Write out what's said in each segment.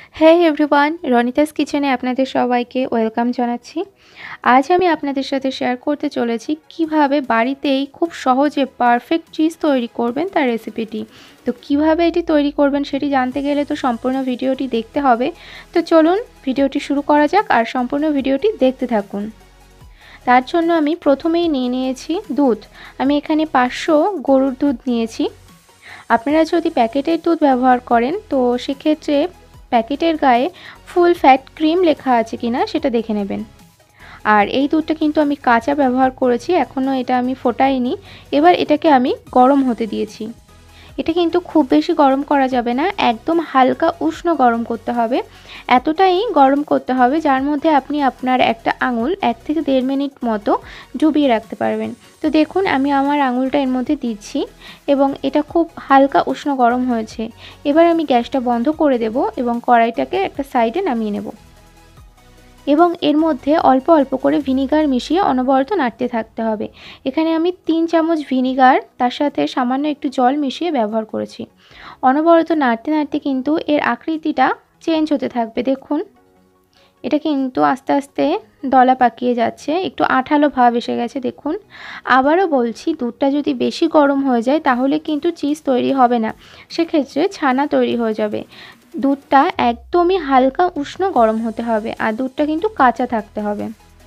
হে everyone, Ronita's কিচেনে আপনাদের সবাইকে ওয়েলকাম জানাচ্ছি। আজ আমি আপনাদের সাথে শেয়ার করতে চলেছি কিভাবে বাড়িতেই খুব সহজে পারফেক্ট চিজ তৈরি করবেন তার রেসিপিটি। তো কিভাবে এটি তৈরি করবেন সেটি জানতে গেলে তো সম্পূর্ণ ভিডিওটি দেখতে হবে। তো চলুন ভিডিওটি শুরু করা যাক আর সম্পূর্ণ ভিডিওটি দেখতে থাকুন। তার জন্য আমি প্রথমেই নিয়ে নিয়েছি দুধ। আমি এখানে 500 গরুর দুধ নিয়েছি। আপনারা যদি প্যাকেটের দুধ ব্যবহার করেন তো সেক্ষেত্রে প্যাকেটের গায়ে ফুল ফ্যাট ক্রিম লেখা আছে কিনা সেটা দেখে নেবেন। আর এই দুধটা কিন্তু আমি কাঁচা ব্যবহার করেছি, এখনও এটা আমি ফোটাইনি। এবার এটাকে আমি গরম হতে দিয়েছি। এটা কিন্তু খুব বেশি গরম করা যাবে না, একদম হালকা উষ্ণ গরম করতে হবে। এতটাই গরম করতে হবে যার মধ্যে আপনি আপনার একটা আঙুল 1 থেকে 1.5 মিনিট মতো ডুবিয়ে রাখতে পারবেন। তো দেখুন আমি আমার আঙুলটা এর মধ্যে দিচ্ছি এবং এটা খুব হালকা উষ্ণ গরম হয়েছে। এবার আমি গ্যাসটা বন্ধ করে দেব এবং কড়াইটাকে একটা সাইডে নামিয়ে নেব এবং এর মধ্যে অল্প অল্প করে ভিনিগার মিশিয়ে অনবরত নাড়তে থাকতে হবে। এখানে আমি 3 চামচ ভিনিগার তার সাথে সামান্য একটু জল মিশিয়ে ব্যবহার করেছি। অনবরত নাড়তে নাড়তে কিন্তু এর আকৃতিটা চেঞ্জ হতে থাকবে। দেখুন এটা কিন্তু আস্তে আস্তে দলা পাকিয়ে যাচ্ছে, একটু আঠালো ভাব এসে গেছে। দেখুন আবারও বলছি, দুধটা যদি বেশি গরম হয়ে যায় তাহলে কিন্তু চিজ তৈরি হবে না, সেক্ষেত্রে ছানা তৈরি হয়ে যাবে। দুধটা একদমই হালকা উষ্ণ গরম হতে হবে আর দুধটা কিন্তু কাঁচা থাকতে হবে।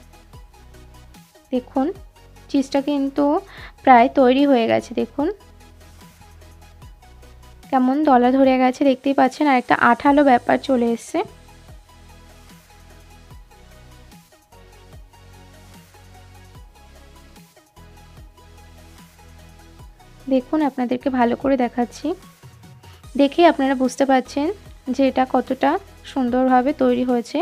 দেখুন চিজটা কিন্তু প্রায় তৈরি হয়ে গেছে। দেখুন কেমন দলা ধরে গেছে, দেখতেই পাচ্ছেন, আর একটা আঠালো ব্যাপার চলে এসছে। দেখুন আপনাদেরকে ভালো করে দেখাচ্ছি, দেখে আপনারা বুঝতে পারছেন যে এটা কতটা সুন্দরভাবে তৈরি হয়েছে।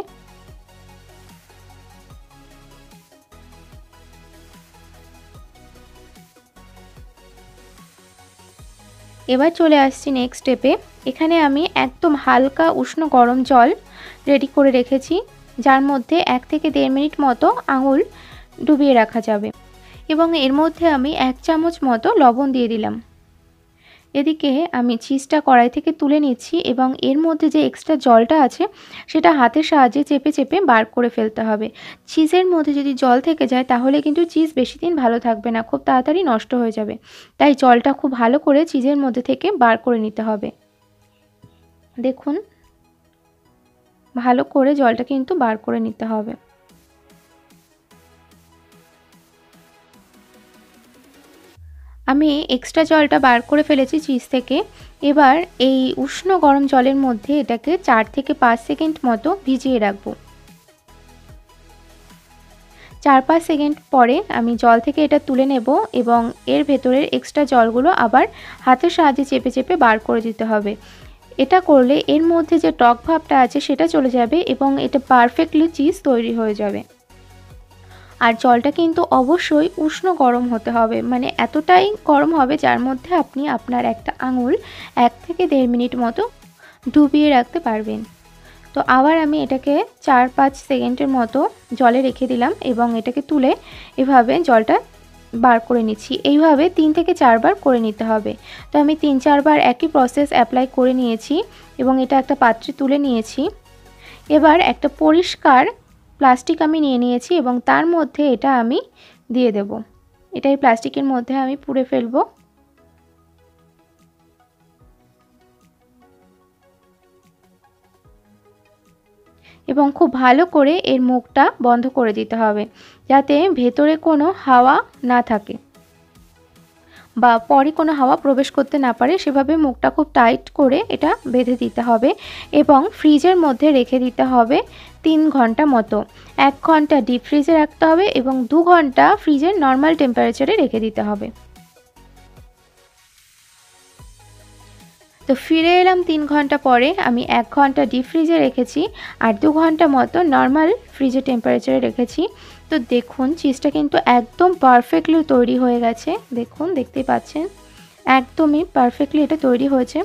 এবার চলে আসছি নেক্সট স্টেপে। এখানে আমি একদম হালকা উষ্ণ গরম জল রেডি করে রেখেছি, যার মধ্যে 1 থেকে 1.5 মিনিট মতো আঙুল ডুবিয়ে রাখা যাবে এবং এর মধ্যে আমি 1 চামচ মতো লবণ দিয়ে দিলাম। এদিকে আমি চিজটা কড়াই থেকে তুলে নিচ্ছি এবং এর মধ্যে যে এক্সট্রা জলটা আছে সেটা হাতের সাহায্যে চেপে চেপে বার করে ফেলতে হবে। চিজের মধ্যে যদি জল থেকে যায় তাহলে কিন্তু চিজ বেশি দিন ভালো থাকবে না, খুব তাড়াতাড়ি নষ্ট হয়ে যাবে। তাই জলটা খুব ভালো করে চিজের মধ্যে থেকে বার করে নিতে হবে। দেখুন ভালো করে জলটা কিন্তু বার করে নিতে হবে। আমি এক্সট্রা জলটা বার করে ফেলেছি চিজ থেকে। এবার এই উষ্ণ গরম জলের মধ্যে এটাকে 4 থেকে 5 সেকেন্ড মতো ভিজিয়ে রাখবো। 4-5 সেকেন্ড পরে আমি জল থেকে এটা তুলে নেব এবং এর ভেতরের এক্সট্রা জলগুলো আবার হাতের সাহায্যে চেপে চেপে বার করে দিতে হবে। এটা করলে এর মধ্যে যে টক ভাবটা আছে সেটা চলে যাবে এবং এটা পারফেক্টলি চিজ তৈরি হয়ে যাবে। আর জলটা কিন্তু অবশ্যই উষ্ণ গরম হতে হবে, মানে এতটাই গরম হবে যার মধ্যে আপনি আপনার একটা আঙুল 1 থেকে 1.5 মিনিট মতো ডুবিয়ে রাখতে পারবেন। তো আবার আমি এটাকে 4-5 সেকেন্ডের মতো জলে রেখে দিলাম এবং এটাকে তুলে এভাবে জলটা বার করে নিচ্ছি। এইভাবে 3 থেকে 4 বার করে নিতে হবে। তো আমি 3-4 বার একই প্রসেস অ্যাপ্লাই করে নিয়েছি এবং এটা একটা পাত্রে তুলে নিয়েছি। এবার একটা পরিষ্কার প্লাস্টিক আমি নিয়ে নিয়েছি এবং তার মধ্যে এটা আমি দিয়ে দেব। এটা এই প্লাস্টিকের মধ্যে আমি পুরে ফেলবো। এবং খুব ভালো করে এর মুখটা বন্ধ করে দিতে হবে যাতে ভেতরে কোনো হাওয়া না থাকে বা পরে কোনো হাওয়া প্রবেশ করতে না পারে, সেভাবে মুখটা খুব টাইট করে এটা বেঁধে দিতে হবে এবং ফ্রিজের মধ্যে রেখে দিতে হবে 3 ঘন্টা মতো। 1 ঘন্টা ডিপ ফ্রিজে রাখতে হবে এবং 2 ঘন্টা ফ্রিজের নর্মাল টেম্পারেচারে রেখে দিতে হবে। তো ফিরে এলাম 3 ঘন্টা পরে। আমি 1 ঘন্টা ডিপ ফ্রিজে রেখেছি আর 2 ঘন্টা মতো নর্মাল ফ্রিজের টেম্পারেচারে রেখেছি। তো দেখুন চিজটা কিন্তু একদম পারফেক্টলি তৈরি হয়ে গেছে। দেখুন দেখতেই পাচ্ছেন একদমই পারফেক্টলি এটা তৈরি হয়েছে।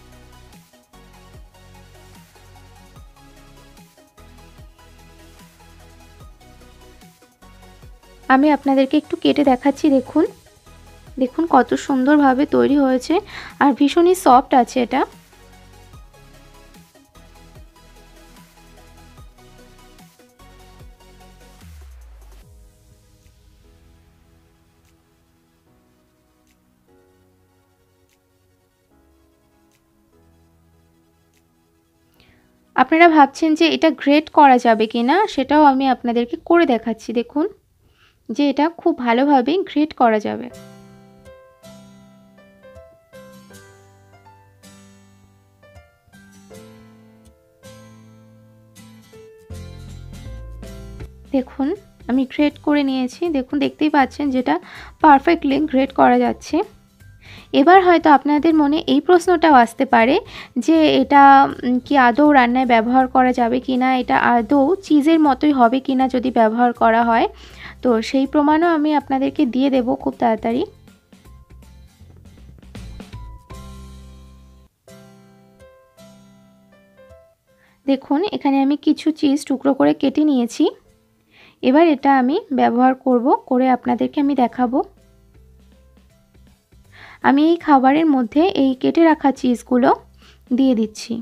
আমি আপনাদেরকে একটু কেটে দেখাচ্ছি। দেখুন দেখুন কত সুন্দরভাবে তৈরি হয়েছে আর ভীষণই সফট আছে এটা। আপনারা ভাবছেন যে এটা গ্রেট করা যাবে কিনা, সেটাও আমি আপনাদেরকে করে দেখাচ্ছি। দেখুন যে এটা খুব ভালোভাবে গ্রেট করা যাবে। দেখুন আমি গ্রেট করে নিয়েছি। দেখুন দেখতেই পাচ্ছেন যেটা পারফেক্টলি গ্রেট করা যাচ্ছে। এবার হয়তো আপনাদের মনে এই প্রশ্নটাও আসতে পারে যে এটা কি আদৌ রান্নায় ব্যবহার করা যাবে কিনা, এটা আদৌ চিজের মতোই হবে কিনা যদি ব্যবহার করা হয়। তো সেই প্রমাণও আমি আপনাদেরকে দিয়ে দেব খুব তাড়াতাড়ি। দেখুন এখানে আমি কিছু চিজ টুকরো করে কেটে নিয়েছি। এবার এটা আমি ব্যবহার করব, করে আপনাদেরকে আমি দেখাবো। আমি এই খাবারের মধ্যে এই কেটে রাখা চিজগুলো দিয়ে দিচ্ছি।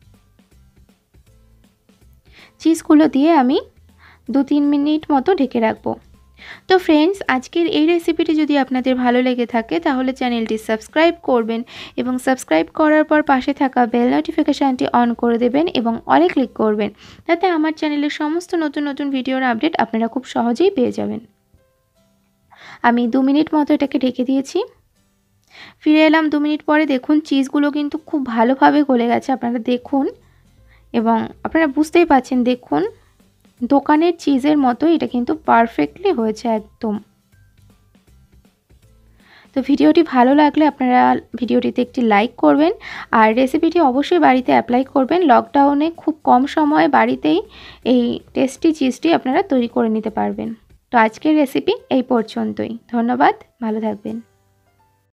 চিজগুলো দিয়ে আমি 2-3 মিনিট মতো ঢেকে রাখবো। তো ফ্রেন্ডস, আজকের এই রেসিপিটি যদি আপনাদের ভালো লেগে থাকে তাহলে চ্যানেলটি সাবস্ক্রাইব করবেন এবং সাবস্ক্রাইব করার পর পাশে থাকা বেল নোটিফিকেশানটি অন করে দেবেন এবং অলে ক্লিক করবেন, যাতে আমার চ্যানেলের সমস্ত নতুন নতুন ভিডিওর আপডেট আপনারা খুব সহজেই পেয়ে যাবেন। আমি 2 মিনিট মতো এটাকে ঢেকে দিয়েছি। ফিরে এলাম 2 মিনিট পরে। দেখুন চিজগুলো কিন্তু খুব ভালোভাবে গলে গেছে, আপনারা দেখুন এবং আপনারা বুঝতেই পাচ্ছেন। দেখুন দোকানের চিজের মতো এটা কিন্তু পারফেক্টলি হয়েছে একদম। তো ভিডিওটি ভালো লাগলে আপনারা ভিডিওটিতে একটি লাইক করবেন আর রেসিপিটি অবশ্যই বাড়িতে অ্যাপ্লাই করবেন। লকডাউনে খুব কম সময়ে বাড়িতেই এই টেস্টি চিজটি আপনারা তৈরি করে নিতে পারবেন। তো আজকের রেসিপি এই পর্যন্তই। ধন্যবাদ, ভালো থাকবেন।